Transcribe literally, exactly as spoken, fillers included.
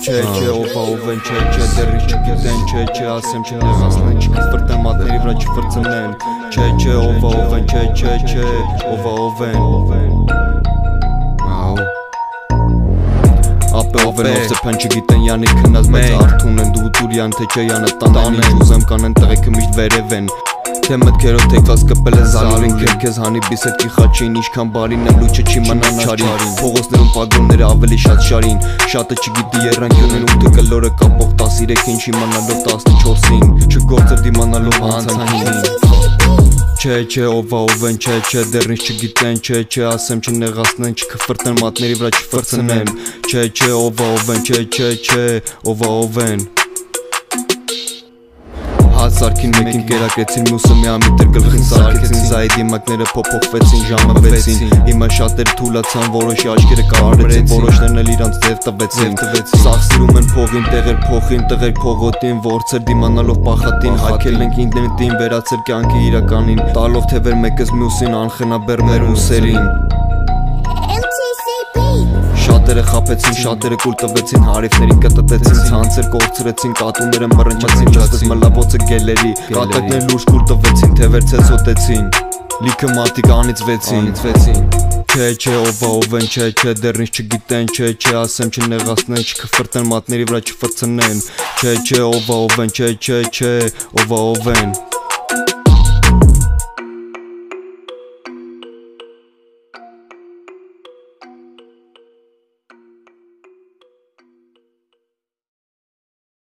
Չէ, չէ, ով ա ով են, չէ, չէ, դեռ ինչ չգիտեն, չէ, չէ, ասեմ չնեղացնեն, չկֆրտեն մատների վրա չֆրցնեն, չէ, չէ, ով ա ով են, չէ, չէ, չէ, ով ա ով են, ապե ով են, ով սեփան չգիտեն, յանի քնած մեծ արթուն են, դու տուրյան, թե չէ, յանը տանեն, ինչ ուզեմ կանեն, տղեքը միշտ վերև են Թե մտքերով թեքված կպել է զալուրին Կեր քեզ հանիբիս հետ կիխաչին Ինչքան բարին եմ լուչը չի մնան աշխարին Փողոցներում պագրոնները ավելի շատ շարին Շատը չգիտի երանգյունեն ութը կլորը կապող տասիրեքին Չիմանալով տասնչորսին Չգործր դիմանալով հանցանքին Չէ, չէ, ով ա ով են, չէ, չէ, դեռ ինչ չգիտեն, չէ, չէ, ասեմ չնեղացնեն, չքֆրտեն մատների վրա չֆրցնեն Չէ, չէ, ով ա ով են, չէ, չէ, չէ, ով ա ով են Հաց սարքին մեկին կերակրեցին մյուսը միամիտր գլխին սարքեցին Զայդի մակները փոփոխվեցին ժամը վեցին Հիմա շատերը թուլացան որոշի աչքերը կարարեցին Որոշներն էլ իրանց ձև տվեցին Սաղ սիրում են փողին տեղեր փոխին տղեր փողոտին Որցեր դիմանալով պախատին Հայքել ենք ինտերնետին վերացել կյանքի իրականին Տալով թևեր մեկս մյուսին անխնաբեռներ ուսերին Շատերը խապեցին, շատերը կուլ տվեցին, հարիվներին կտտեցին, ցանցեր կորցրեցին, կատուները մռնչացին, ճաստեց մլաբոցը գելերի, կատակներ լուրջ կուլ տվեցին, թևեր ցեցոտեցին, լիքը մարդիկ անիծվեցին, Չէ, չէ, ով ա ով են, չէ, չէ, դեռ ինչ չգիտեն, չէ, չէ, ասեմ չնեղացնեն, չքֆրտեն մատների վրա չֆրցնեն, Չէ, չէ, ով ա ով են, չէ, չէ, չէ, ով ա ով են